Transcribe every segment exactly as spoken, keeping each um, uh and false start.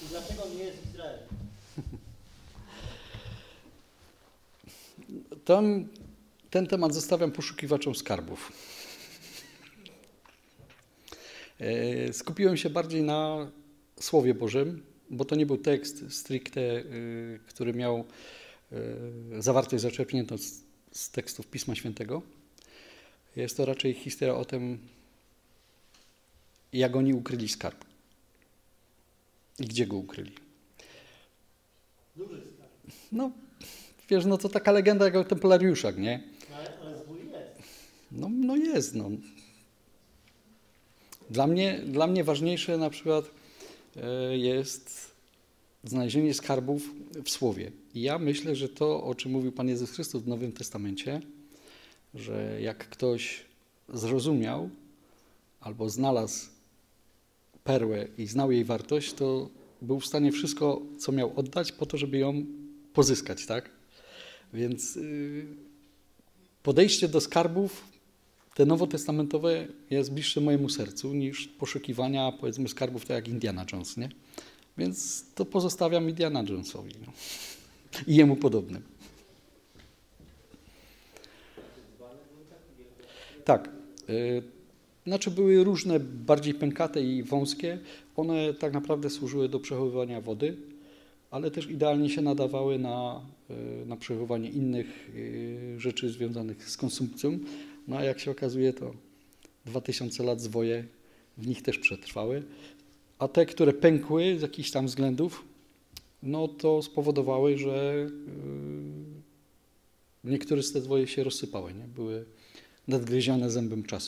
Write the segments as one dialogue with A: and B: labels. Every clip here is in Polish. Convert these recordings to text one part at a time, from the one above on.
A: I dlaczego nie jest Izrael?
B: Tam ten temat zostawiam poszukiwaczom skarbów. Skupiłem się bardziej na Słowie Bożym, bo to nie był tekst stricte, który miał zawartość zaczerpniętą z, z tekstów Pisma Świętego. Jest to raczej historia o tym, jak oni ukryli skarb i gdzie go ukryli.
A: Duży skarb.
B: No, wiesz, no to taka legenda jak o templariuszach, nie?
A: Ale, ale zwój jest.
B: No, no jest, no. Dla mnie, dla mnie ważniejsze na przykład jest znalezienie skarbów w Słowie. I ja myślę, że to, o czym mówił Pan Jezus Chrystus w Nowym Testamencie, że jak ktoś zrozumiał albo znalazł perłę i znał jej wartość, to był w stanie wszystko, co miał oddać po to, żeby ją pozyskać, tak? Więc podejście do skarbów, te nowotestamentowe, jest bliższe mojemu sercu niż poszukiwania, powiedzmy, skarbów tak jak Indiana Jones, nie? Więc to pozostawiam Indiana Jonesowi, no. I jemu podobnym. Tak. Y, znaczy były różne, bardziej pękate i wąskie. One tak naprawdę służyły do przechowywania wody, ale też idealnie się nadawały na, y, na przechowywanie innych y, rzeczy związanych z konsumpcją. No a jak się okazuje, to dwa tysiące lat zwoje w nich też przetrwały. A te, które pękły z jakichś tam względów, no to spowodowały, że yy, niektóre z te zwoje się rozsypały, nie? Były nadgryzione zębem czasu.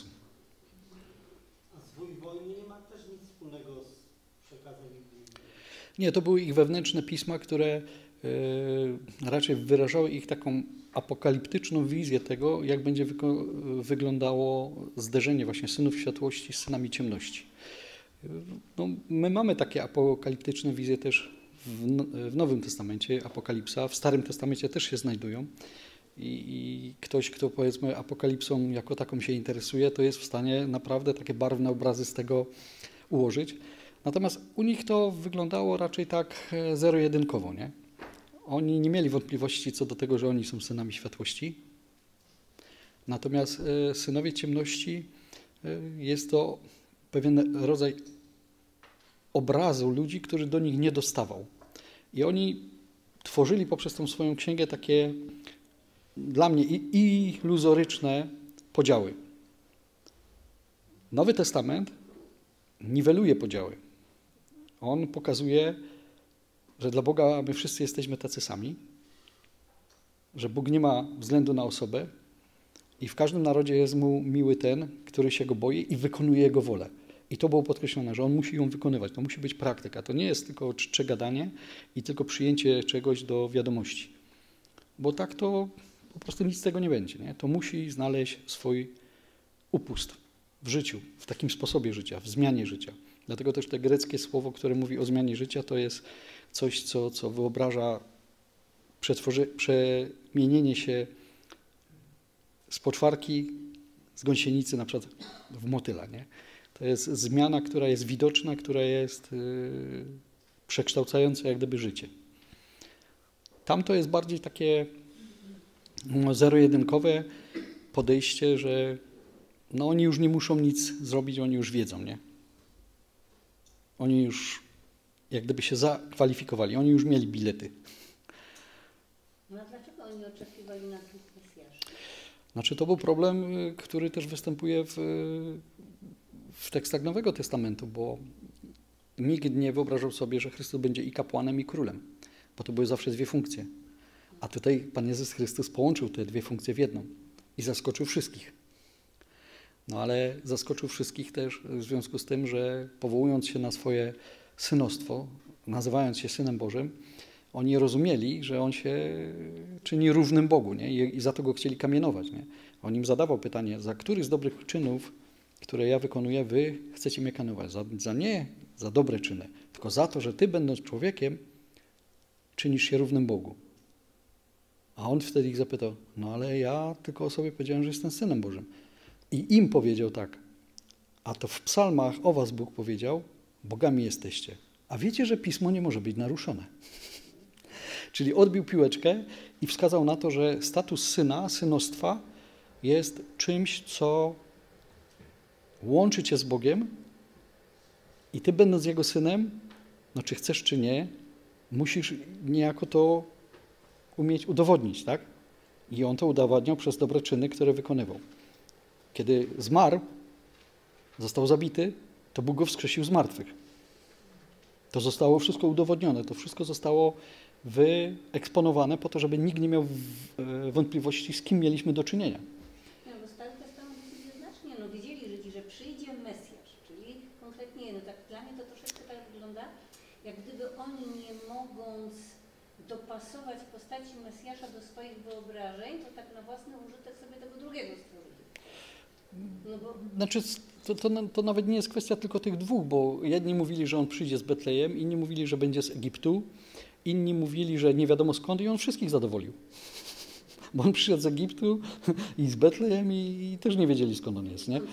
A: A zwój wojny nie ma też nic wspólnego z przekazem biblijnym?
B: Nie, to były ich wewnętrzne pisma, które yy, raczej wyrażały ich taką apokaliptyczną wizję tego, jak będzie wyglądało zderzenie właśnie synów światłości z synami ciemności. No, my mamy takie apokaliptyczne wizje też w, w Nowym Testamencie, Apokalipsa, w Starym Testamencie też się znajdują i, i ktoś, kto powiedzmy apokalipsą jako taką się interesuje, to jest w stanie naprawdę takie barwne obrazy z tego ułożyć. Natomiast u nich to wyglądało raczej tak zero-jedynkowo, nie? Oni nie mieli wątpliwości co do tego, że oni są synami światłości. Natomiast y, synowie ciemności y, jest to pewien rodzaj obrazu ludzi, który do nich nie dostawał. I oni tworzyli poprzez tą swoją księgę takie dla mnie i iluzoryczne podziały. Nowy Testament niweluje podziały. On pokazuje, że dla Boga my wszyscy jesteśmy tacy sami, że Bóg nie ma względu na osobę i w każdym narodzie jest mu miły ten, który się go boi i wykonuje jego wolę. I to było podkreślone, że on musi ją wykonywać. To musi być praktyka. To nie jest tylko czcze gadanie i tylko przyjęcie czegoś do wiadomości. Bo tak to po prostu nic z tego nie będzie. Nie? To musi znaleźć swój upust w życiu, w takim sposobie życia, w zmianie życia. Dlatego też to greckie słowo, które mówi o zmianie życia, to jest coś, co, co wyobraża przemienienie się z poczwarki, z gąsienicy na przykład w motyla. Nie? To jest zmiana, która jest widoczna, która jest yy, przekształcająca jak gdyby życie. Tam to jest bardziej takie no, zero-jedynkowe podejście, że no, oni już nie muszą nic zrobić, oni już wiedzą, nie? Oni już jak gdyby się zakwalifikowali, oni już mieli bilety.
C: No a dlaczego oni oczekiwali na dwóch Mesjaszy?
B: Znaczy to był problem, który też występuje w, w tekstach Nowego Testamentu, bo nikt nie wyobrażał sobie, że Chrystus będzie i kapłanem, i królem, bo to były zawsze dwie funkcje. A tutaj Pan Jezus Chrystus połączył te dwie funkcje w jedną i zaskoczył wszystkich. No ale zaskoczył wszystkich też w związku z tym, że powołując się na swoje synostwo, nazywając się Synem Bożym, oni rozumieli, że On się czyni równym Bogu, nie? I, i za to Go chcieli kamienować. Nie? On im zadawał pytanie, za których z dobrych czynów, które ja wykonuję, wy chcecie mnie kamienować? Za, za nie za dobre czyny, tylko za to, że ty, będąc człowiekiem, czynisz się równym Bogu. A On wtedy ich zapytał, no ale ja tylko o sobie powiedziałem, że jestem Synem Bożym. I im powiedział tak, a to w psalmach o was Bóg powiedział, bogami jesteście. A wiecie, że pismo nie może być naruszone. Czyli odbił piłeczkę i wskazał na to, że status syna, synostwa jest czymś, co łączy cię z Bogiem i ty, będąc Jego synem, no czy chcesz, czy nie, musisz niejako to umieć udowodnić, tak? I on to udowadniał przez dobre czyny, które wykonywał. Kiedy zmarł, został zabity, to Bóg go wskrzesił z martwych. To zostało wszystko udowodnione, to wszystko zostało wyeksponowane po to, żeby nikt nie miał wątpliwości, z kim mieliśmy do czynienia.
C: No, bo Stary Testament jest jednoznacznie, no wiedzieli Żydzi, że przyjdzie Mesjasz, czyli konkretnie, no tak dla mnie to troszeczkę tak wygląda, jak gdyby oni nie mogąc dopasować postaci Mesjasza do swoich wyobrażeń, to tak na własny użytek sobie tego drugiego stworzyli. No bo...
B: Znaczy, to, to, to nawet nie jest kwestia tylko tych dwóch, bo jedni mówili, że on przyjdzie z Betlejem, inni mówili, że będzie z Egiptu, inni mówili, że nie wiadomo skąd i on wszystkich zadowolił. Bo on przyszedł z Egiptu i z Betlejem i, i też nie wiedzieli, skąd on jest, nie?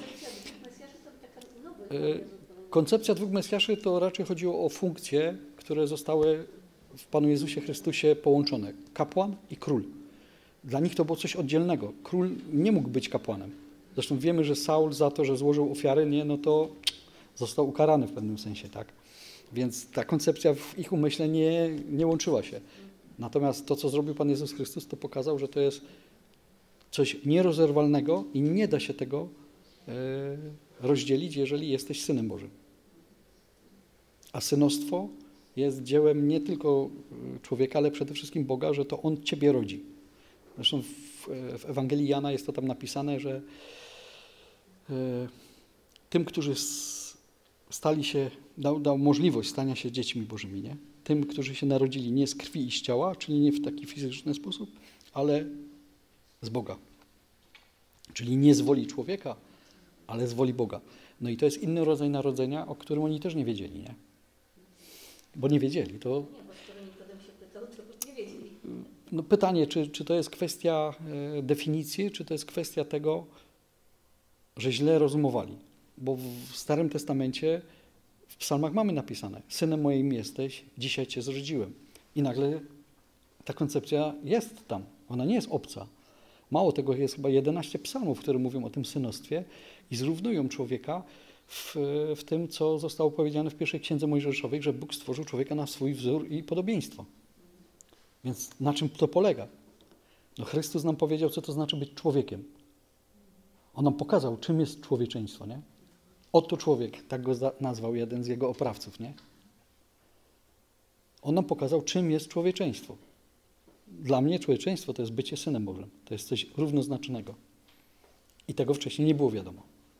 B: Koncepcja dwóch Mesjaszy to raczej chodziło o funkcje, które zostały w Panu Jezusie Chrystusie połączone. Kapłan i król. Dla nich to było coś oddzielnego. Król nie mógł być kapłanem. Zresztą wiemy, że Saul za to, że złożył ofiary, nie, no to został ukarany w pewnym sensie, tak? Więc ta koncepcja w ich umyśle nie, nie łączyła się. Natomiast to, co zrobił Pan Jezus Chrystus, to pokazał, że to jest coś nierozerwalnego i nie da się tego e, rozdzielić, jeżeli jesteś Synem Bożym. A synostwo jest dziełem nie tylko człowieka, ale przede wszystkim Boga, że to On ciebie rodzi. Zresztą w, w Ewangelii Jana jest to tam napisane, że e, tym, którzy stali się, dał, dał możliwość stania się dziećmi Bożymi, nie? Tym, którzy się narodzili nie z krwi i z ciała, czyli nie w taki fizyczny sposób, ale z Boga. Czyli nie z woli człowieka, ale z woli Boga. No i to jest inny rodzaj narodzenia, o którym oni też nie wiedzieli, nie? Bo nie wiedzieli. To...
C: Nie, bo skoro Nikodem się pytał, to nie wiedzieli.
B: No pytanie, czy, czy to jest kwestia e, definicji, czy to jest kwestia tego, że źle rozumowali. Bo w Starym Testamencie w psalmach mamy napisane: synem moim jesteś, dzisiaj cię zrodziłem. I nagle ta koncepcja jest tam. Ona nie jest obca. Mało tego, jest chyba jedenaście psalmów, które mówią o tym synostwie i zrównują człowieka w, w tym, co zostało powiedziane w pierwszej księdze Mojżeszowej, że Bóg stworzył człowieka na swój wzór i podobieństwo. Więc na czym to polega? No Chrystus nam powiedział, co to znaczy być człowiekiem. On nam pokazał, czym jest człowieczeństwo, nie? Oto człowiek, tak go nazwał jeden z jego oprawców, nie? On nam pokazał, czym jest człowieczeństwo. Dla mnie człowieczeństwo to jest bycie Synem Bożym. To jest coś równoznacznego. I tego wcześniej nie było wiadomo.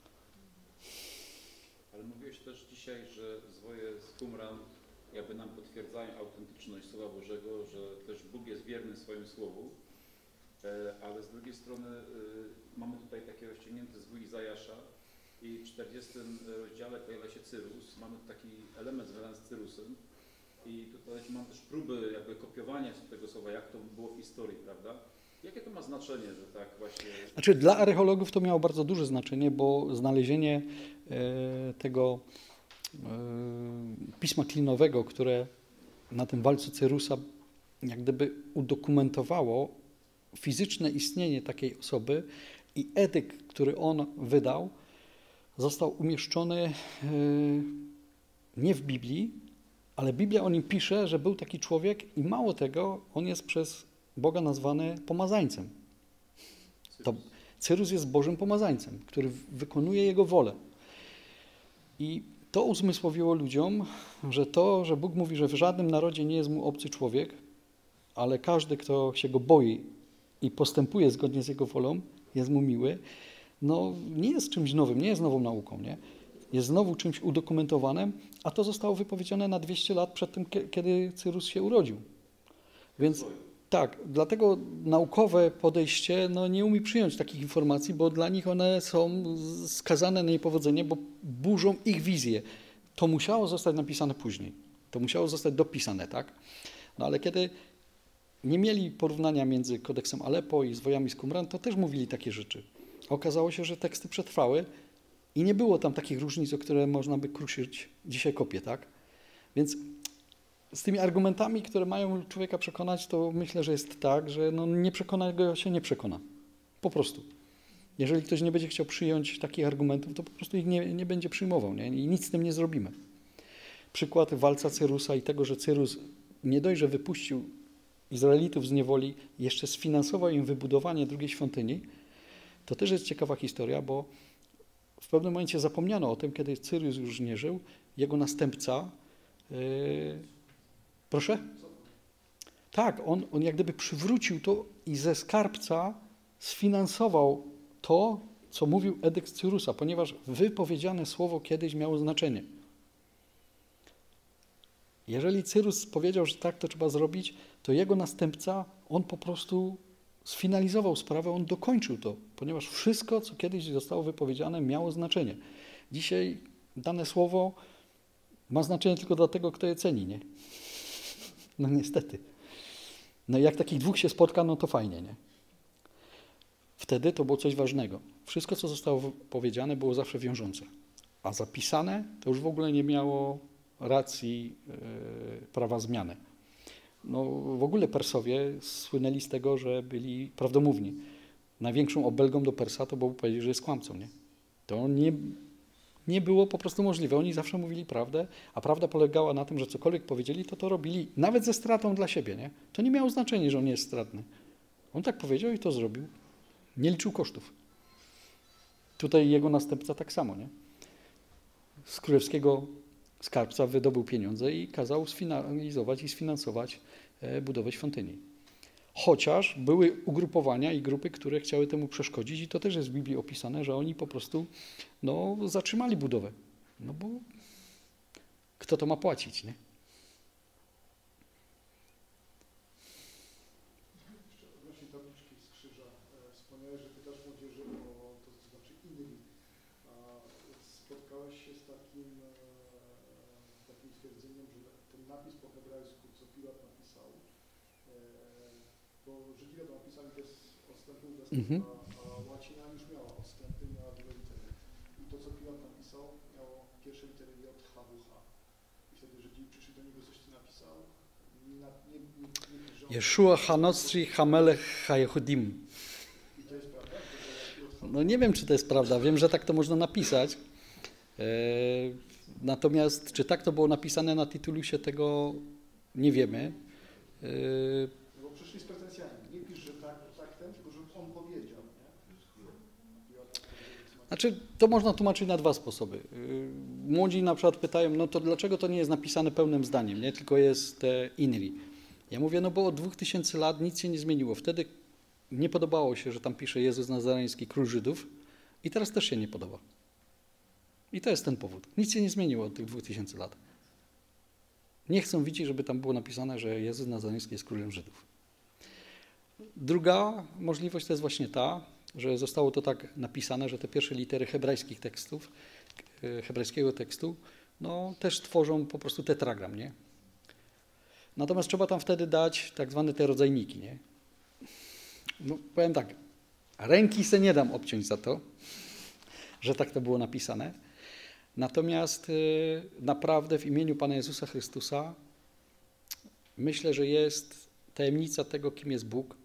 D: Ale mówiłeś też dzisiaj, że zwoje z Qumran jakby nam potwierdzają autentyczność Słowa Bożego, że też Bóg jest wierny swojemu Słowu, ale z drugiej strony mamy tutaj takie rozciągnięte zwój Izajasza i w czterdziestym rozdziale pojawia się Cyrus. Mamy taki element związany z Cyrusem i tutaj mam też próby jakby kopiowania tego słowa, jak to było w historii, prawda? Jakie to ma znaczenie, że tak właśnie...
B: Znaczy dla archeologów to miało bardzo duże znaczenie, bo znalezienie e, tego e, pisma klinowego, które na tym walcu Cyrusa jak gdyby udokumentowało fizyczne istnienie takiej osoby i edykt, który on wydał, został umieszczony e, nie w Biblii, ale Biblia o nim pisze, że był taki człowiek i mało tego, on jest przez Boga nazwany pomazańcem. To Cyrus jest Bożym pomazańcem, który wykonuje Jego wolę. I to uzmysłowiło ludziom, że to, że Bóg mówi, że w żadnym narodzie nie jest mu obcy człowiek, ale każdy, kto się Go boi i postępuje zgodnie z Jego wolą, jest mu miły, no nie jest czymś nowym, nie jest nową nauką, nie? Jest znowu czymś udokumentowanym, a to zostało wypowiedziane na dwieście lat przed tym, kiedy Cyrus się urodził. Więc tak, dlatego naukowe podejście no, nie umie przyjąć takich informacji, bo dla nich one są skazane na niepowodzenie, bo burzą ich wizję. To musiało zostać napisane później. To musiało zostać dopisane, tak? No ale kiedy nie mieli porównania między kodeksem Aleppo i zwojami z Qumran, to też mówili takie rzeczy. Okazało się, że teksty przetrwały i nie było tam takich różnic, o które można by kruszyć dzisiaj kopię, tak? Więc z tymi argumentami, które mają człowieka przekonać, to myślę, że jest tak, że no nie przekona go się nie przekona. Po prostu. Jeżeli ktoś nie będzie chciał przyjąć takich argumentów, to po prostu ich nie, nie będzie przyjmował, nie? I nic z tym nie zrobimy. Przykład walca Cyrusa i tego, że Cyrus nie dość, że wypuścił Izraelitów z niewoli, jeszcze sfinansował im wybudowanie drugiej świątyni, to też jest ciekawa historia, bo w pewnym momencie zapomniano o tym, kiedy Cyrus już nie żył, jego następca, yy, proszę? Tak, on, on jak gdyby przywrócił to i ze skarbca sfinansował to, co mówił edykt Cyrusa, ponieważ wypowiedziane słowo kiedyś miało znaczenie. Jeżeli Cyrus powiedział, że tak to trzeba zrobić, to jego następca, on po prostu sfinalizował sprawę, on dokończył to, ponieważ wszystko, co kiedyś zostało wypowiedziane, miało znaczenie. Dzisiaj dane słowo ma znaczenie tylko dla tego, kto je ceni, nie? No niestety. No i jak takich dwóch się spotka, no to fajnie, nie? Wtedy to było coś ważnego. Wszystko, co zostało powiedziane, było zawsze wiążące. A zapisane to już w ogóle nie miało racji yy, prawa zmiany. No, w ogóle Persowie słynęli z tego, że byli prawdomówni. Największą obelgą do Persa to było powiedzieć, że jest kłamcą. Nie? To nie, nie było po prostu możliwe. Oni zawsze mówili prawdę, a prawda polegała na tym, że cokolwiek powiedzieli, to to robili nawet ze stratą dla siebie. Nie? To nie miało znaczenia, że on nie jest stratny. On tak powiedział i to zrobił. Nie liczył kosztów. Tutaj jego następca tak samo. Nie? Z królewskiego skarbca wydobył pieniądze i kazał sfinalizować i sfinansować budowę świątyni. Chociaż były ugrupowania i grupy, które chciały temu przeszkodzić i to też jest w Biblii opisane, że oni po prostu no, zatrzymali budowę. No bo kto to ma płacić, nie?
E: Jeszcze odnośnie tabliczki z krzyża. Wspomniałeś, że pytasz młodzieży o to, co znaczy inny. Spotkałeś się z takim, z takim stwierdzeniem, że ten napis po hebrajsku, co Piłat napisał, bo Żydzi napisali bez odstępu, bez
B: Mhm.
E: a, a łacina już miała odstępy, miała dwie litery. I to, co Piłat napisał, miało pierwsze litery J, H, W, H. I wtedy Żydzi przyszli do niego, coś ty napisał. Nie, nie, nie, nie, nie,
B: Jeszua Hanostri Hamelech Hayehudim.
E: I to jest prawda? To,
B: No nie wiem, czy to jest prawda. Wiem, że tak to można napisać. E, natomiast czy tak to było napisane na tytulusie, tego nie wiemy. E,
E: Bo przyszli z pretensjami. Nie pisz, że tak, tak ten, tylko że on powiedział. Nie?
B: Znaczy, to można tłumaczyć na dwa sposoby. E, młodzi na przykład pytają, no to dlaczego to nie jest napisane pełnym zdaniem, nie? Tylko jest e, Inri. Ja mówię, no bo od dwóch tysięcy lat nic się nie zmieniło. Wtedy nie podobało się, że tam pisze Jezus Nazareński, król Żydów i teraz też się nie podoba. I to jest ten powód. Nic się nie zmieniło od tych dwóch tysięcy lat. Nie chcą widzieć, żeby tam było napisane, że Jezus Nazareński jest królem Żydów. Druga możliwość to jest właśnie ta, że zostało to tak napisane, że te pierwsze litery hebrajskich tekstów, hebrajskiego tekstu, no też tworzą po prostu tetragram, nie? Natomiast trzeba tam wtedy dać tak zwane te rodzajniki, nie? No, powiem tak, ręki se nie dam obciąć za to, że tak to było napisane. Natomiast y, naprawdę w imieniu Pana Jezusa Chrystusa myślę, że jest tajemnica tego, kim jest Bóg,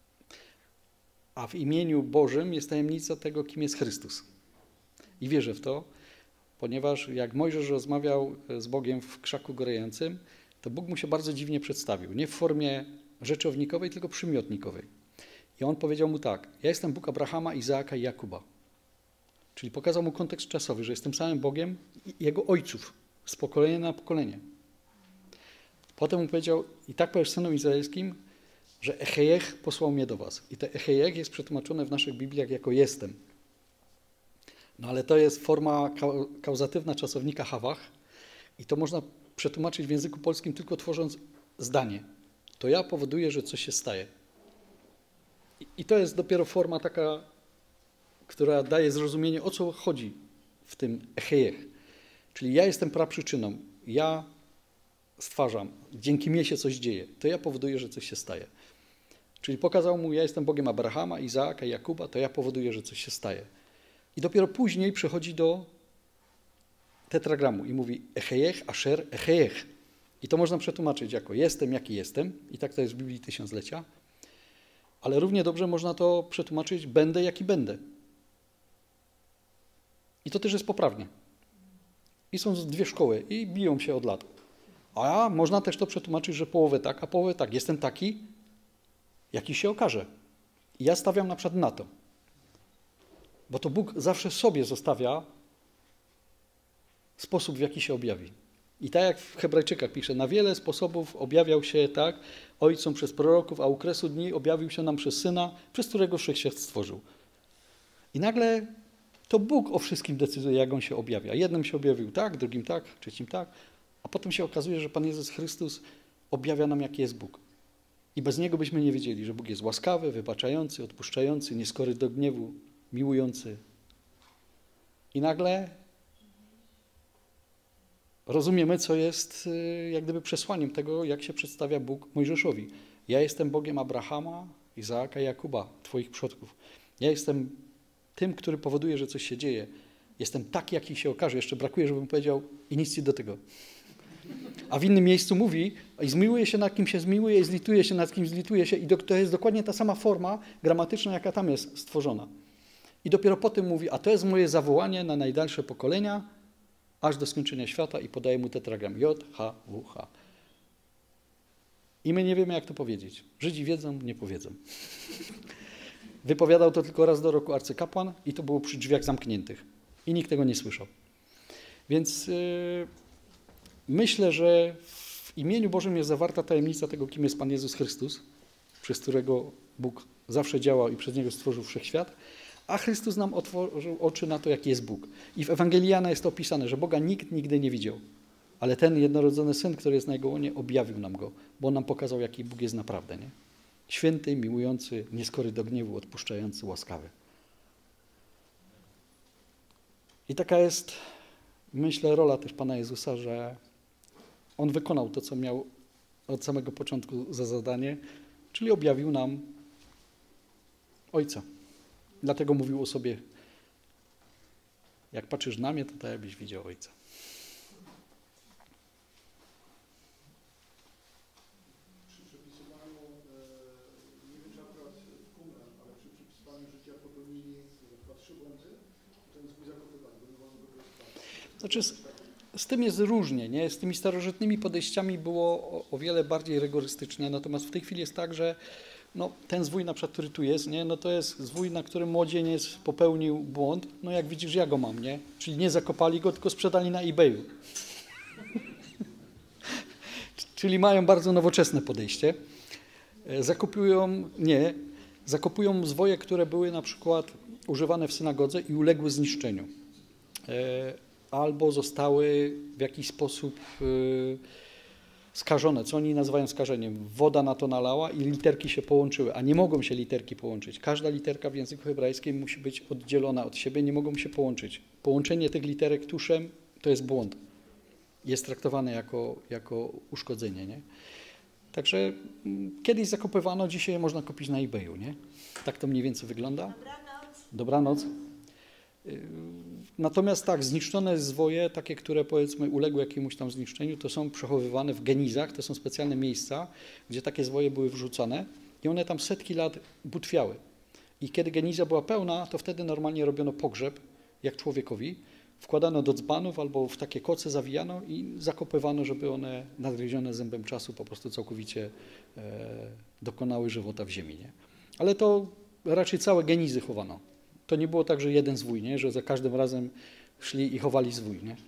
B: a w imieniu Bożym jest tajemnica tego, kim jest Chrystus. I wierzę w to, ponieważ jak Mojżesz rozmawiał z Bogiem w krzaku gorejącym, to Bóg mu się bardzo dziwnie przedstawił. Nie w formie rzeczownikowej, tylko przymiotnikowej. I on powiedział mu tak, ja jestem Bóg Abrahama, Izaaka i Jakuba. Czyli pokazał mu kontekst czasowy, że jestem samym Bogiem i jego ojców z pokolenia na pokolenie. Potem mu powiedział, i tak powiesz synom izraelskim, że Echejech posłał mnie do was. I to Echejech jest przetłumaczone w naszych Bibliach jako jestem. No ale to jest forma kauzatywna czasownika hawach i to można przetłumaczyć w języku polskim tylko tworząc zdanie. To ja powoduję, że coś się staje. I, i to jest dopiero forma taka, która daje zrozumienie, o co chodzi w tym echejech. Czyli ja jestem praprzyczyną, ja stwarzam, dzięki mnie się coś dzieje, to ja powoduję, że coś się staje. Czyli pokazał mu, ja jestem Bogiem Abrahama, Izaaka i Jakuba, to ja powoduję, że coś się staje. I dopiero później przychodzi do tetragramu i mówi echejech, asher, echejech. I to można przetłumaczyć jako jestem, jaki jestem. I tak to jest w Biblii Tysiąclecia. Ale równie dobrze można to przetłumaczyć będę, jaki będę. I to też jest poprawnie. I są dwie szkoły i biją się od lat. A można też to przetłumaczyć, że połowę tak, a połowę tak. Jestem taki, jaki się okaże. I ja stawiam na przykład na to. Bo to Bóg zawsze sobie zostawia sposób, w jaki się objawi. I tak jak w Hebrajczykach pisze, na wiele sposobów objawiał się tak ojcom przez proroków, a u kresu dni objawił się nam przez Syna, przez którego wszechświat stworzył. I nagle to Bóg o wszystkim decyduje, jak On się objawia. Jednym się objawił tak, drugim tak, trzecim tak, a potem się okazuje, że Pan Jezus Chrystus objawia nam, jaki jest Bóg. I bez Niego byśmy nie wiedzieli, że Bóg jest łaskawy, wybaczający, odpuszczający, nieskory do gniewu, miłujący. I nagle rozumiemy, co jest jak gdyby przesłaniem tego, jak się przedstawia Bóg Mojżeszowi. Ja jestem Bogiem Abrahama, Izaaka i Jakuba, Twoich przodków. Ja jestem tym, który powoduje, że coś się dzieje. Jestem taki, jaki się okaże. Jeszcze brakuje, żebym powiedział i nic ci do tego. A w innym miejscu mówi, i zmiłuje się nad kim się zmiłuje, i zlituje się nad kim zlituje się. I to jest dokładnie ta sama forma gramatyczna, jaka tam jest stworzona. I dopiero potem mówi, a to jest moje zawołanie na najdalsze pokolenia, aż do skończenia świata i podaje mu tetragram J, H, W, H. I my nie wiemy, jak to powiedzieć. Żydzi wiedzą, nie powiedzą. Wypowiadał to tylko raz do roku arcykapłan i to było przy drzwiach zamkniętych. I nikt tego nie słyszał. Więc yy, myślę, że w imieniu Bożym jest zawarta tajemnica tego, kim jest Pan Jezus Chrystus, przez którego Bóg zawsze działał i przez Niego stworzył wszechświat, a Chrystus nam otworzył oczy na to, jaki jest Bóg. I w Ewangelii Jana jest to opisane, że Boga nikt nigdy nie widział. Ale ten jednorodzony Syn, który jest na Jego łonie, objawił nam Go, bo On nam pokazał, jaki Bóg jest naprawdę. Nie? Święty, miłujący, nieskory do gniewu, odpuszczający, łaskawy. I taka jest, myślę, rola też Pana Jezusa, że On wykonał to, co miał od samego początku za zadanie, czyli objawił nam Ojca. Dlatego mówił o sobie, jak patrzysz na mnie, to tak jakbyś widział Ojca.
E: Przy przepisywaniu, nie wiem czy akurat w Qumran, ale przy przepisywaniu życia popełnili na przykład trzy błędy, ten zwój zakopywany, bo nie wolno go sprawdzić.
B: Znaczy, z, z tym jest różnie, nie? Z tymi starożytnymi podejściami było o, o wiele bardziej rygorystycznie, natomiast w tej chwili jest tak, że no, ten zwój, na przykład, który tu jest, nie? No to jest zwój, na którym młodzieniec popełnił błąd. No jak widzisz, ja go mam, nie? Czyli nie zakopali go, tylko sprzedali na eBayu. Czyli mają bardzo nowoczesne podejście. Zakopują, nie, zakopują zwoje, które były na przykład używane w synagodze i uległy zniszczeniu. Albo zostały w jakiś sposób skażone, co oni nazywają skażeniem. Woda na to nalała i literki się połączyły, a nie mogą się literki połączyć. Każda literka w języku hebrajskim musi być oddzielona od siebie, nie mogą się połączyć. Połączenie tych literek tuszem to jest błąd. Jest traktowane jako, jako uszkodzenie. Nie? Także kiedyś zakopywano, dzisiaj je można kupić na eBayu. Nie? Tak to mniej więcej wygląda.
C: Dobranoc.
B: Dobranoc. Natomiast tak, zniszczone zwoje, takie, które powiedzmy uległy jakiemuś tam zniszczeniu, to są przechowywane w genizach, to są specjalne miejsca, gdzie takie zwoje były wrzucane i one tam setki lat butwiały. I kiedy geniza była pełna, to wtedy normalnie robiono pogrzeb, jak człowiekowi, wkładano do dzbanów albo w takie koce zawijano i zakopywano, żeby one nadgryzione zębem czasu po prostu całkowicie e, dokonały żywota w ziemi. Nie? Ale to raczej całe genizy chowano. To nie było tak, że jeden zwój, nie? Że za każdym razem szli i chowali zwój. Nie?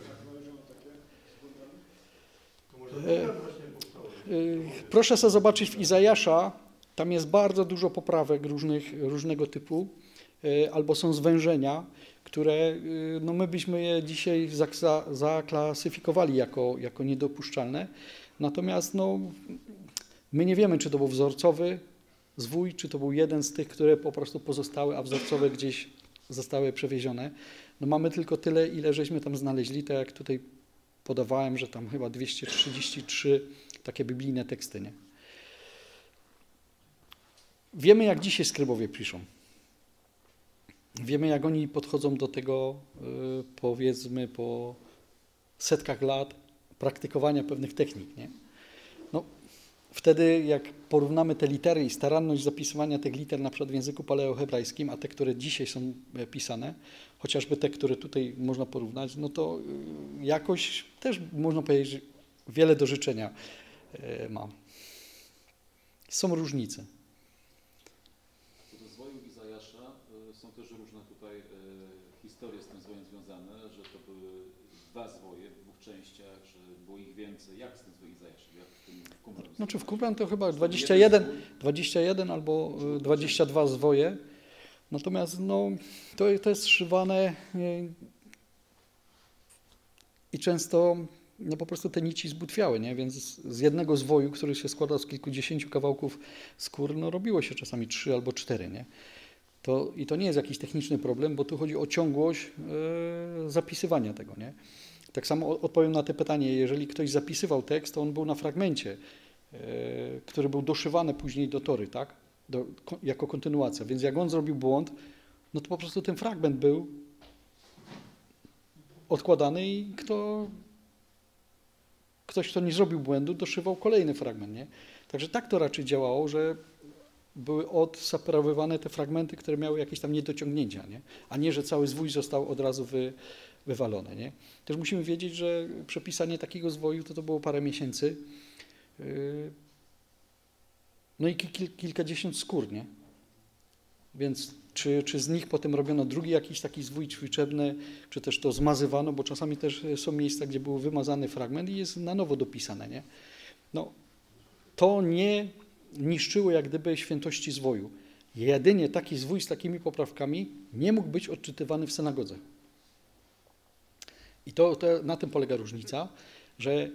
B: E, e, proszę sobie zobaczyć w Izajasza, tam jest bardzo dużo poprawek różnych, różnego typu, e, albo są zwężenia, które e, no my byśmy je dzisiaj zak- zaklasyfikowali jako, jako niedopuszczalne. Natomiast no, my nie wiemy, czy to był wzorcowy zwój, czy to był jeden z tych, które po prostu pozostały, a wzorcowe gdzieś zostały przewiezione. No mamy tylko tyle, ile żeśmy tam znaleźli, tak jak tutaj podawałem, że tam chyba dwieście trzydzieści trzy takie biblijne teksty. Nie? Wiemy, jak dzisiaj skrybowie piszą. Wiemy, jak oni podchodzą do tego, yy, powiedzmy, po setkach lat praktykowania pewnych technik, nie? No, wtedy jak porównamy te litery i staranność zapisywania tych liter na przykład w języku paleohebrajskim, a te, które dzisiaj są pisane, chociażby te, które tutaj można porównać, no to jakoś też można powiedzieć, że wiele do życzenia ma. Są różnice.
D: Co do zwoju Izajasza są też różne tutaj historie z tym zwojem związane, że to były dwa zwoje w dwóch częściach, że było ich więcej. Jak z tym zwojem Izajasza? Jak w tym w Qumran?
B: Znaczy w Qumran to chyba dwadzieścia jeden, dwadzieścia jeden albo dwadzieścia dwa zwoje. Natomiast no, to, to jest szywane i często no, po prostu te nici zbutwiały, nie? Więc z jednego zwoju, który się składał z kilkudziesięciu kawałków skóry, no robiło się czasami trzy albo cztery, nie? To, I to nie jest jakiś techniczny problem, bo tu chodzi o ciągłość yy, zapisywania tego, nie? Tak samo odpowiem na to pytanie, jeżeli ktoś zapisywał tekst, to on był na fragmencie, yy, który był doszywany później do tory, tak? Do, jako kontynuacja, więc jak on zrobił błąd, no to po prostu ten fragment był odkładany i kto, ktoś, kto nie zrobił błędu, doszywał kolejny fragment, nie? Także tak to raczej działało, że były odseparowywane te fragmenty, które miały jakieś tam niedociągnięcia, nie? A nie, że cały zwój został od razu wy, wywalony, nie? Też musimy wiedzieć, że przepisanie takiego zwoju to, to było parę miesięcy, yy, no i kil, kilkadziesiąt skór, nie? Więc czy, czy z nich potem robiono drugi jakiś taki zwój ćwiczebny, czy też to zmazywano, bo czasami też są miejsca, gdzie był wymazany fragment i jest na nowo dopisane, nie? No, to nie niszczyło jak gdyby świętości zwoju. Jedynie taki zwój z takimi poprawkami nie mógł być odczytywany w synagodze. I to, to na tym polega różnica, że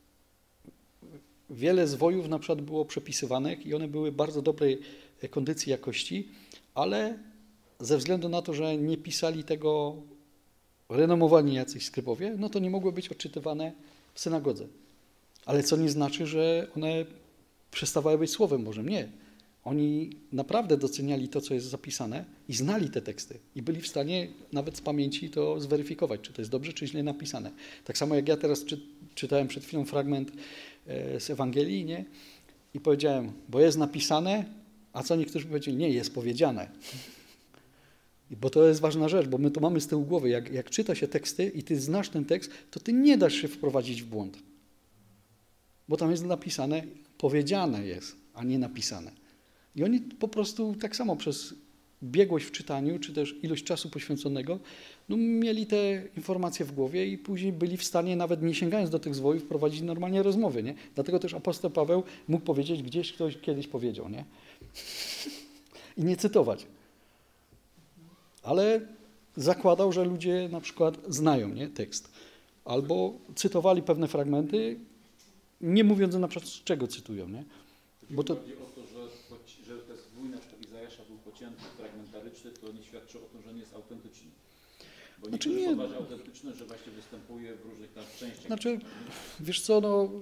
B: wiele zwojów na przykład było przepisywanych i one były bardzo dobrej kondycji, jakości, ale ze względu na to, że nie pisali tego renomowani jacyś skrybowie, no to nie mogły być odczytywane w synagodze. Ale co nie znaczy, że one przestawały być Słowem Bożym. Nie. Oni naprawdę doceniali to, co jest zapisane i znali te teksty i byli w stanie nawet z pamięci to zweryfikować, czy to jest dobrze, czy źle napisane. Tak samo jak ja teraz czy, czytałem przed chwilą fragment e, z Ewangelii, nie? I powiedziałem, bo jest napisane, a co niektórzy powiedzieli, nie, jest powiedziane. I bo to jest ważna rzecz, bo my to mamy z tyłu głowy. Jak, jak czyta się teksty i ty znasz ten tekst, to ty nie dasz się wprowadzić w błąd. Bo tam jest napisane, powiedziane jest, a nie napisane. I oni po prostu tak samo przez biegłość w czytaniu, czy też ilość czasu poświęconego, no, mieli te informacje w głowie i później byli w stanie, nawet nie sięgając do tych zwojów, prowadzić normalnie rozmowy, nie? Dlatego też apostoł Paweł mógł powiedzieć, gdzieś ktoś kiedyś powiedział, nie? I nie cytować. Ale zakładał, że ludzie na przykład znają, nie? Tekst. Albo cytowali pewne fragmenty, nie mówiąc na przykład z czego cytują, nie?
D: Bo to chodzi o to, że, że ten zwój na przykład Izajasza był pocięty, fragmentaryczny, to nie świadczy o tym, że nie jest autentyczny. Bo
B: znaczy
D: niektórzy
B: nie
D: podważa autentyczność, że właśnie występuje w różnych tam częściach.
B: Znaczy, wiesz co, no,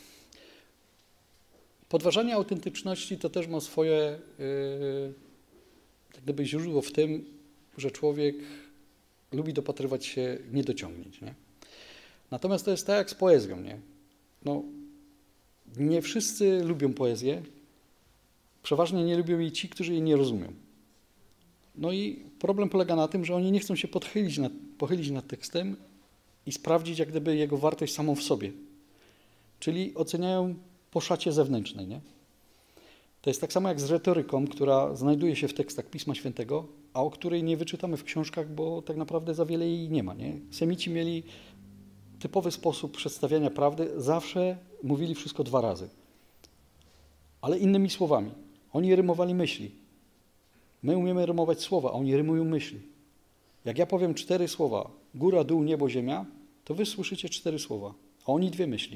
B: podważanie autentyczności to też ma swoje yy, tak gdyby źródło w tym, że człowiek lubi dopatrywać się niedociągnięć, nie? Natomiast to jest tak jak z poezją, nie? No, nie wszyscy lubią poezję, przeważnie nie lubią jej ci, którzy jej nie rozumieją. No i problem polega na tym, że oni nie chcą się podchylić nad, pochylić nad tekstem i sprawdzić jak gdyby jego wartość samą w sobie. Czyli oceniają po szacie zewnętrznej, nie? To jest tak samo jak z retoryką, która znajduje się w tekstach Pisma Świętego, a o której nie wyczytamy w książkach, bo tak naprawdę za wiele jej nie ma, nie? Semici mieli typowy sposób przedstawiania prawdy, zawsze mówili wszystko dwa razy. Ale innymi słowami. Oni rymowali myśli. My umiemy rymować słowa, a oni rymują myśli. Jak ja powiem cztery słowa, góra, dół, niebo, ziemia, to wy słyszycie cztery słowa, a oni dwie myśli.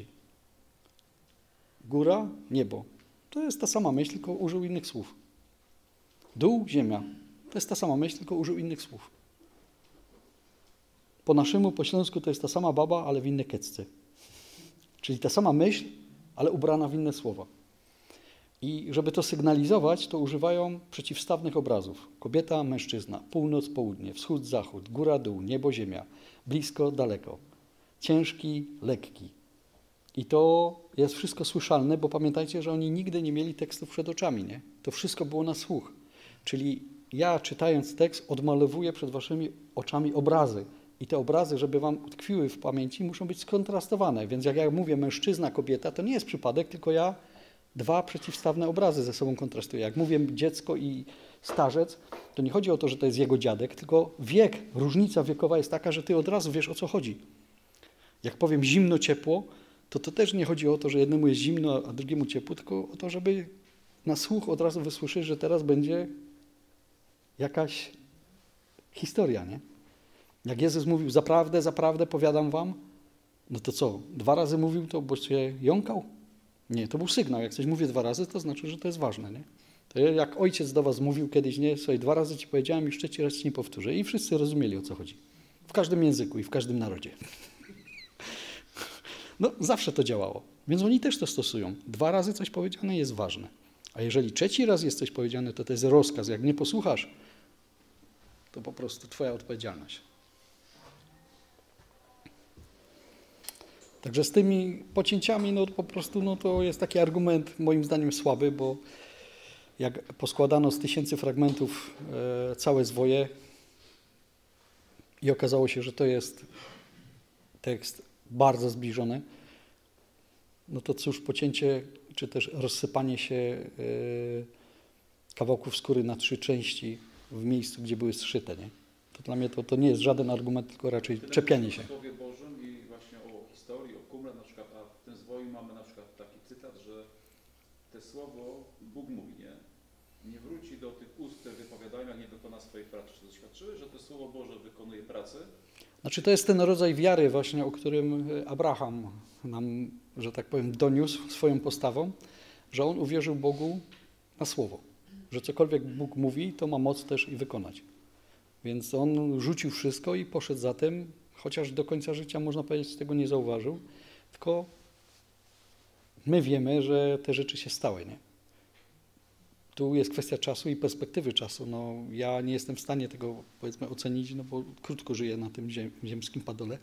B: Góra, niebo. To jest ta sama myśl, tylko użył innych słów. Dół, ziemia. To jest ta sama myśl, tylko użył innych słów. Po naszemu, po śląsku to jest ta sama baba, ale w innej kecce. Czyli ta sama myśl, ale ubrana w inne słowa. I żeby to sygnalizować, to używają przeciwstawnych obrazów. Kobieta, mężczyzna, północ, południe, wschód, zachód, góra, dół, niebo, ziemia, blisko, daleko, ciężki, lekki. I to jest wszystko słyszalne, bo pamiętajcie, że oni nigdy nie mieli tekstów przed oczami, nie? To wszystko było na słuch. Czyli ja, czytając tekst, odmalowuję przed waszymi oczami obrazy. I te obrazy, żeby wam utkwiły w pamięci, muszą być skontrastowane. Więc jak ja mówię mężczyzna, kobieta, to nie jest przypadek, tylko ja dwa przeciwstawne obrazy ze sobą kontrastuję. Jak mówię dziecko i starzec, to nie chodzi o to, że to jest jego dziadek, tylko wiek, różnica wiekowa jest taka, że ty od razu wiesz, o co chodzi. Jak powiem zimno, ciepło, to to też nie chodzi o to, że jednemu jest zimno, a drugiemu ciepło, tylko o to, żeby na słuch od razu wysłyszeć, że teraz będzie jakaś historia, nie? Jak Jezus mówił, zaprawdę, zaprawdę powiadam wam, no to co, dwa razy mówił, to bo się jąkał? Nie, to był sygnał. Jak coś mówię dwa razy, to znaczy, że to jest ważne, nie? To jak ojciec do was mówił kiedyś, nie, słuchaj, dwa razy ci powiedziałem, już trzeci raz ci nie powtórzę. I wszyscy rozumieli, o co chodzi. W każdym języku i w każdym narodzie. No, zawsze to działało. Więc oni też to stosują. Dwa razy coś powiedziane jest ważne. A jeżeli trzeci raz jest coś powiedziane, to to jest rozkaz. Jak nie posłuchasz, to po prostu twoja odpowiedzialność. Także z tymi pocięciami, no po prostu no, to jest taki argument moim zdaniem słaby, bo jak poskładano z tysięcy fragmentów e, całe zwoje i okazało się, że to jest tekst bardzo zbliżony, no to cóż, pocięcie czy też rozsypanie się e, kawałków skóry na trzy części w miejscu, gdzie były zszyte, nie? To dla mnie to, to nie jest żaden argument, tylko raczej czepianie się.
D: W Słowie Bożym i właśnie o historii, o Qumran na przykład, a w tym zwoju mamy na przykład taki cytat, że te słowo Bóg mówi, nie? Nie wróci do tych ust, które wypowiadają, jak nie dokona swojej pracy. Czy doświadczyły, że to Słowo Boże wykonuje pracę?
B: Znaczy to jest ten rodzaj wiary właśnie, o którym Abraham nam, że tak powiem, doniósł swoją postawą, że on uwierzył Bogu na słowo. Że cokolwiek Bóg mówi, to ma moc też i wykonać. Więc on rzucił wszystko i poszedł za tym, chociaż do końca życia, można powiedzieć, tego nie zauważył, tylko my wiemy, że te rzeczy się stały, nie? Tu jest kwestia czasu i perspektywy czasu. No, ja nie jestem w stanie tego, powiedzmy, ocenić, no bo krótko żyję na tym ziem, ziemskim padole.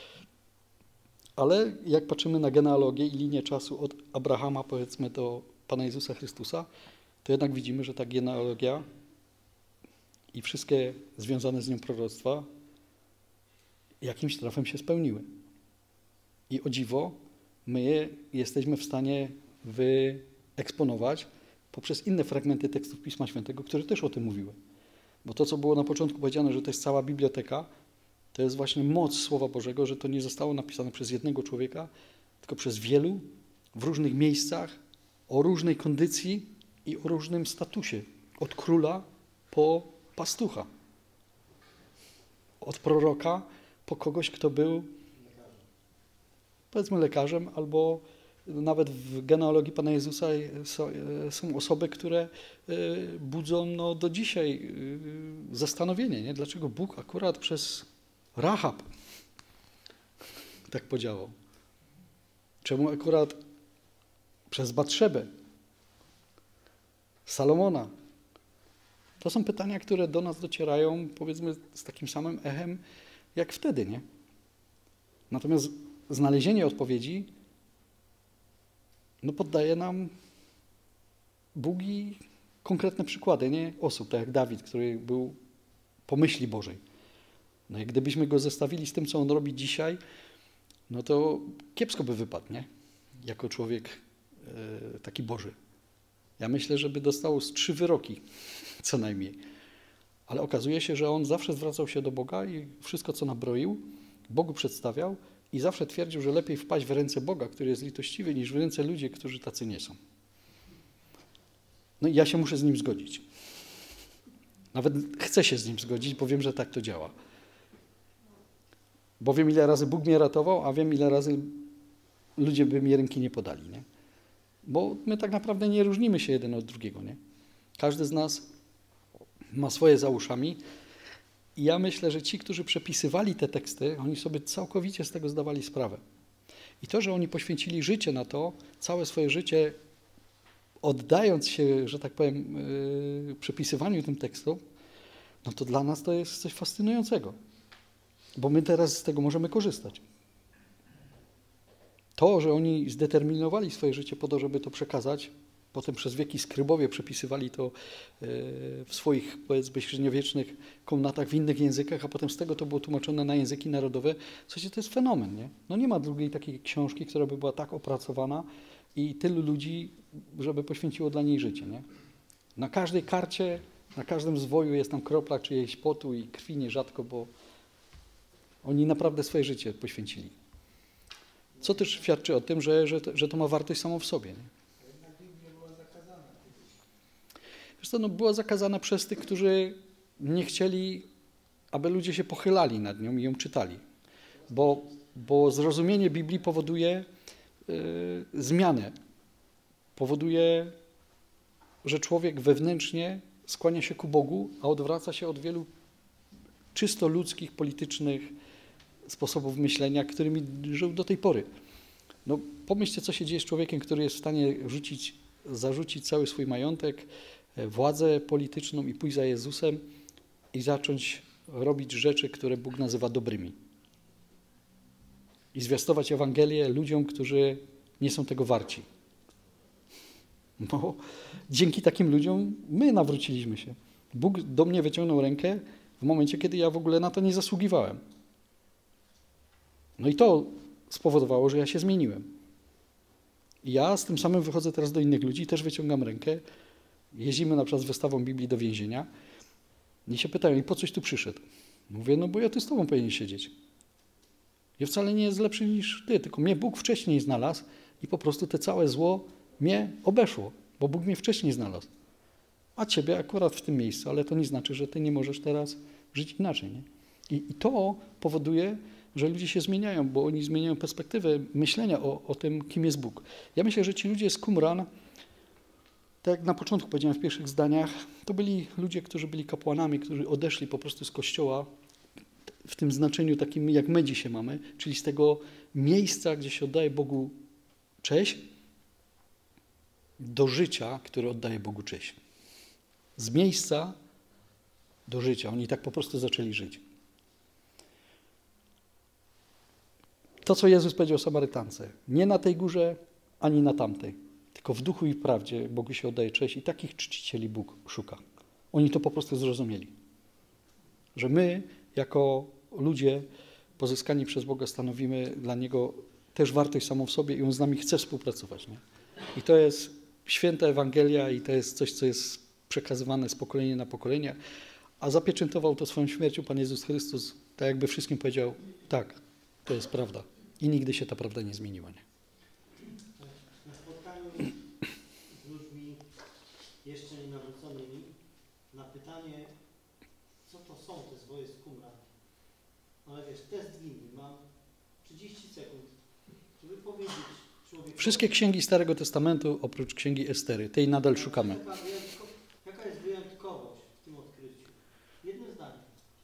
B: Ale jak patrzymy na genealogię i linię czasu od Abrahama, powiedzmy, do Pana Jezusa Chrystusa, to jednak widzimy, że ta genealogia i wszystkie związane z nią proroctwa jakimś trafem się spełniły. I o dziwo, my je jesteśmy w stanie wyeksponować poprzez inne fragmenty tekstów Pisma Świętego, które też o tym mówiły. Bo to, co było na początku powiedziane, że to jest cała biblioteka, to jest właśnie moc Słowa Bożego, że to nie zostało napisane przez jednego człowieka, tylko przez wielu, w różnych miejscach, o różnej kondycji i o różnym statusie. Od króla po pastucha. Od proroka po kogoś, kto był, powiedzmy, lekarzem, albo nawet w genealogii Pana Jezusa są osoby, które budzą no, do dzisiaj zastanowienie, nie? Dlaczego Bóg akurat przez Rahab tak podziałał. Czemu akurat przez Batszebę, Salomona. To są pytania, które do nas docierają, powiedzmy, z takim samym echem jak wtedy, nie? Natomiast znalezienie odpowiedzi no, poddaje nam Bóg i konkretne przykłady, nie? Osób, tak jak Dawid, który był po myśli Bożej. No i gdybyśmy go zestawili z tym, co on robi dzisiaj, no to kiepsko by wypadł, nie? Jako człowiek e, taki Boży. Ja myślę, że by dostał z trzy wyroki, co najmniej. Ale okazuje się, że on zawsze zwracał się do Boga i wszystko, co nabroił, Bogu przedstawiał i zawsze twierdził, że lepiej wpaść w ręce Boga, który jest litościwy, niż w ręce ludzi, którzy tacy nie są. No i ja się muszę z nim zgodzić. Nawet chcę się z nim zgodzić, bo wiem, że tak to działa. Bo wiem, ile razy Bóg mnie ratował, a wiem, ile razy ludzie by mi ręki nie podali, nie? Bo my tak naprawdę nie różnimy się jeden od drugiego, nie? Każdy z nas ma swoje za uszami i ja myślę, że ci, którzy przepisywali te teksty, oni sobie całkowicie z tego zdawali sprawę. I to, że oni poświęcili życie na to, całe swoje życie oddając się, że tak powiem, yy, przepisywaniu tym tekstom, no to dla nas to jest coś fascynującego. Bo my teraz z tego możemy korzystać. To, że oni zdeterminowali swoje życie po to, żeby to przekazać, potem przez wieki skrybowie przepisywali to w swoich, powiedzmy, średniowiecznych komnatach w innych językach, a potem z tego to było tłumaczone na języki narodowe. Słuchajcie, to jest fenomen, nie? No nie ma drugiej takiej książki, która by była tak opracowana i tylu ludzi, żeby poświęciło dla niej życie, nie? Na każdej karcie, na każdym zwoju jest tam kropla czyjejś potu i krwi nierzadko, bo oni naprawdę swoje życie poświęcili. Co też świadczy o tym, że, że, to, że to ma wartość samą w sobie, nie? Wiesz co, no była zakazana przez tych, którzy nie chcieli, aby ludzie się pochylali nad nią i ją czytali. Bo, bo zrozumienie Biblii powoduje yy, zmianę. Powoduje, że człowiek wewnętrznie skłania się ku Bogu, a odwraca się od wielu czysto ludzkich, politycznych sposobów myślenia, którymi żył do tej pory. No, pomyślcie, co się dzieje z człowiekiem, który jest w stanie rzucić, zarzucić cały swój majątek, władzę polityczną i pójść za Jezusem i zacząć robić rzeczy, które Bóg nazywa dobrymi. I zwiastować Ewangelię ludziom, którzy nie są tego warci. Bo dzięki takim ludziom my nawróciliśmy się. Bóg do mnie wyciągnął rękę w momencie, kiedy ja w ogóle na to nie zasługiwałem. No i to spowodowało, że ja się zmieniłem. I ja z tym samym wychodzę teraz do innych ludzi, też wyciągam rękę. Jeździmy na przykład z wystawą Biblii do więzienia i się pytają, i po coś tu przyszedł? Mówię, no bo ja tu z tobą powinien siedzieć. Ja wcale nie jest lepszy niż ty, tylko mnie Bóg wcześniej znalazł i po prostu te całe zło mnie obeszło, bo Bóg mnie wcześniej znalazł. A ciebie akurat w tym miejscu, ale to nie znaczy, że ty nie możesz teraz żyć inaczej. Nie? I, I to powoduje, że ludzie się zmieniają, bo oni zmieniają perspektywę myślenia o, o tym, kim jest Bóg. Ja myślę, że ci ludzie z Qumran, tak jak na początku powiedziałem w pierwszych zdaniach, to byli ludzie, którzy byli kapłanami, którzy odeszli po prostu z kościoła w tym znaczeniu takim, jak my dzisiaj mamy, czyli z tego miejsca, gdzie się oddaje Bogu cześć, do życia, które oddaje Bogu cześć. Z miejsca do życia. Oni tak po prostu zaczęli żyć. To, co Jezus powiedział o Samarytance. Nie na tej górze, ani na tamtej. Tylko w duchu i w prawdzie Bogu się oddaje cześć i takich czcicieli Bóg szuka. Oni to po prostu zrozumieli. Że my, jako ludzie pozyskani przez Boga, stanowimy dla Niego też wartość samą w sobie i On z nami chce współpracować. Nie? I to jest święta Ewangelia i to jest coś, co jest przekazywane z pokolenia na pokolenie, a zapieczętował to swoją śmiercią Pan Jezus Chrystus, tak jakby wszystkim powiedział, tak, to jest prawda. I nigdy się ta prawda nie zmieniła. Nie?
A: Na spotkaniu z ludźmi jeszcze nienawróconymi na pytanie, co to są te zwoje z Qumran. Ale wiesz, test winny, mam trzydzieści sekund, żeby powiedzieć człowiekowi...
B: Wszystkie księgi Starego Testamentu, oprócz księgi Estery, tej nadal szukamy.
A: Jaka, jaka jest wyjątkowość w tym odkryciu? Jednym zdaniem.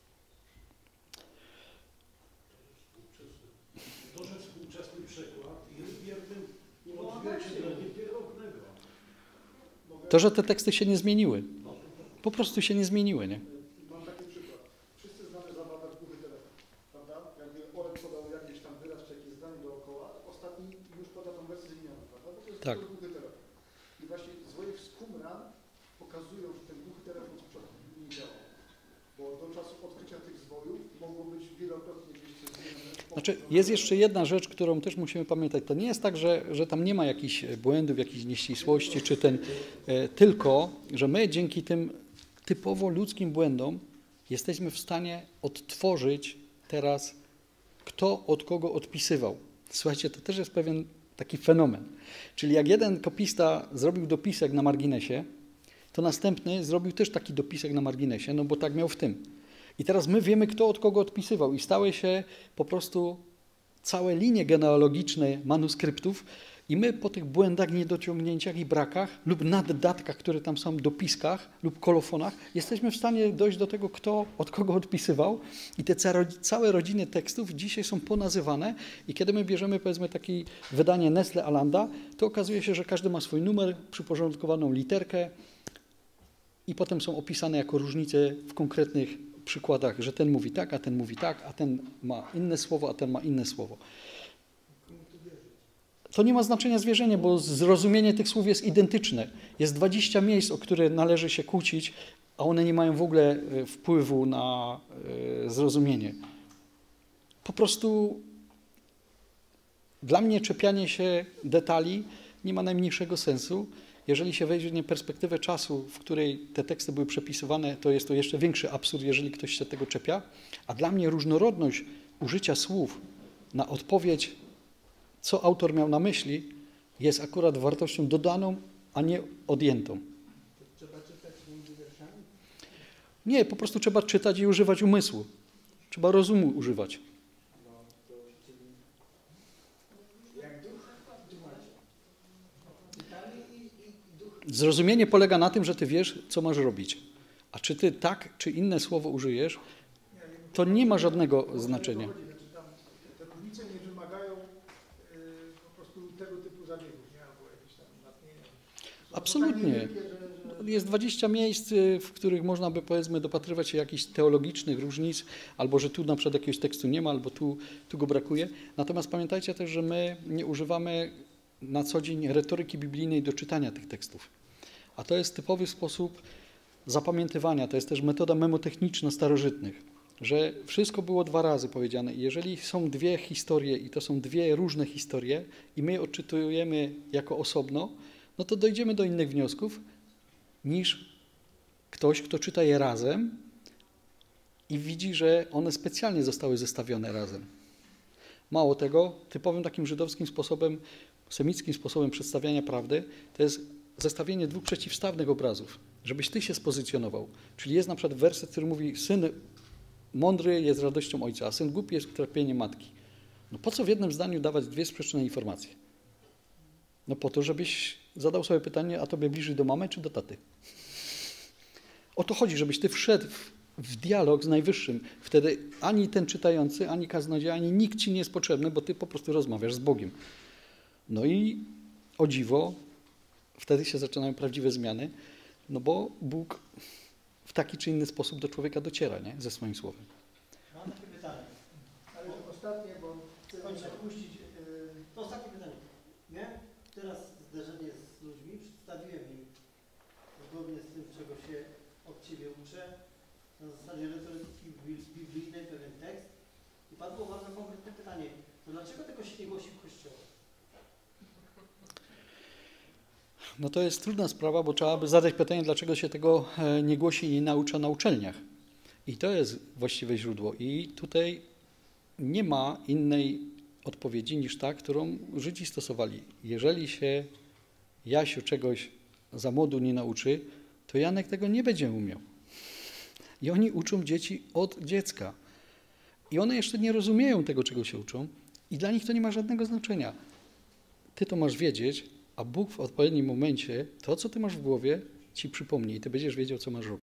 F: To, że współczesny przykład jest wiernym odzwierciedleniem pierwotnego.
B: To, że te teksty się nie zmieniły. Po prostu się nie zmieniły, nie?
E: Mam taki przykład. Wszyscy znamy zabawę w głuchy telefon, prawda? Jakby Orek podał jakiś tam wyraz czy jakieś zdanie dookoła, ostatni już poda tą wersję zmienioną, prawda? Bo to jest
B: Tak.
E: głuchy telefon. I właśnie zwoje z Qumran pokazują, że ten głuchy telefon z przodu nie działał. Bo do czasu odkrycia tych zwojów mogło być wielokrotnie gdzieś coś zmienione.
B: Znaczy, jest jeszcze jedna rzecz, którą też musimy pamiętać. To nie jest tak, że, że tam nie ma jakichś błędów, jakichś nieścisłości, czy ten, e, tylko, że my dzięki tym typowo ludzkim błędom jesteśmy w stanie odtworzyć teraz, kto od kogo odpisywał. Słuchajcie, to też jest pewien taki fenomen. Czyli jak jeden kopista zrobił dopisek na marginesie, to następny zrobił też taki dopisek na marginesie, no bo tak miał w tym. I teraz my wiemy, kto od kogo odpisywał i stały się po prostu całe linie genealogiczne manuskryptów i my po tych błędach, niedociągnięciach i brakach lub naddatkach, które tam są, dopiskach lub kolofonach, jesteśmy w stanie dojść do tego, kto od kogo odpisywał i te całe rodziny tekstów dzisiaj są ponazywane i kiedy my bierzemy, powiedzmy, takie wydanie Nestle Alanda, to okazuje się, że każdy ma swój numer, przyporządkowaną literkę i potem są opisane jako różnice w konkretnych przykładach, że ten mówi tak, a ten mówi tak, a ten ma inne słowo, a ten ma inne słowo. To nie ma znaczenia zwierzenie, bo zrozumienie tych słów jest identyczne. Jest dwadzieścia miejsc, o które należy się kłócić, a one nie mają w ogóle wpływu na zrozumienie. Po prostu dla mnie czepianie się detali nie ma najmniejszego sensu. Jeżeli się weźmie perspektywę czasu, w której te teksty były przepisywane, to jest to jeszcze większy absurd, jeżeli ktoś się tego czepia. A dla mnie różnorodność użycia słów na odpowiedź, co autor miał na myśli, jest akurat wartością dodaną, a nie odjętą.
A: Trzeba czytać między wierszami?
B: Nie, po prostu trzeba czytać i używać umysłu. Trzeba rozumu używać.
A: No, to czyli jak duch tłumaczy. Czytanie i, i, i duch.
B: Zrozumienie polega na tym, że ty wiesz, co masz robić. A czy ty tak, czy inne słowo użyjesz, to nie ma żadnego znaczenia.
E: Znaczy tam te różnice nie wymagają y, po prostu tego typu zabiegów, nie? Albo jakieś tam natchnienia. Są
B: Absolutnie.
E: tak niewielkie, że, że...
B: Jest dwadzieścia miejsc, y, w których można by, powiedzmy, dopatrywać się jakichś teologicznych różnic, albo że tu na przykład jakiegoś tekstu nie ma, albo tu, tu go brakuje. Natomiast pamiętajcie też, że my nie używamy na co dzień retoryki biblijnej do czytania tych tekstów. A to jest typowy sposób zapamiętywania, to jest też metoda memotechniczna starożytnych, że wszystko było dwa razy powiedziane. I jeżeli są dwie historie i to są dwie różne historie i my odczytujemy jako osobno, no to dojdziemy do innych wniosków niż ktoś, kto czyta je razem i widzi, że one specjalnie zostały zestawione razem. Mało tego, typowym takim żydowskim sposobem, semickim sposobem przedstawiania prawdy to jest zestawienie dwóch przeciwstawnych obrazów, żebyś ty się spozycjonował. Czyli jest na przykład werset, który mówi: syn mądry jest radością ojca, a syn głupi jest utrapieniem matki. No po co w jednym zdaniu dawać dwie sprzeczne informacje? No po to, żebyś zadał sobie pytanie, a tobie bliżej do mamy czy do taty? O to chodzi, żebyś ty wszedł w, w dialog z Najwyższym. Wtedy ani ten czytający, ani kaznodzieja, ani nikt ci nie jest potrzebny, bo ty po prostu rozmawiasz z Bogiem. No i o dziwo, wtedy się zaczynają prawdziwe zmiany, no bo Bóg w taki czy inny sposób do człowieka dociera, nie? Ze swoim słowem.
A: Mam takie pytanie.
E: Ale ostatnie, bo chcę
A: Kończę.
E: zapuścić... Yy...
A: To ostatnie pytanie. Miałem teraz zderzenie z ludźmi, przedstawiłem im zgodnie z tym, czego się od Ciebie uczę, na zasadzie retoryki biblijnej pewien tekst i padło bardzo konkretne pytanie. To dlaczego tego się nie głosi w Kościele?
B: No to jest trudna sprawa, bo trzeba by zadać pytanie, dlaczego się tego nie głosi i nie naucza na uczelniach. I to jest właściwe źródło. I tutaj nie ma innej odpowiedzi niż ta, którą Żydzi stosowali. Jeżeli się Jasiu czegoś za młodu nie nauczy, to Janek tego nie będzie umiał. I oni uczą dzieci od dziecka. I one jeszcze nie rozumieją tego, czego się uczą i dla nich to nie ma żadnego znaczenia. Ty to masz wiedzieć, a Bóg w odpowiednim momencie to, co ty masz w głowie, ci przypomni i ty będziesz wiedział, co masz robić.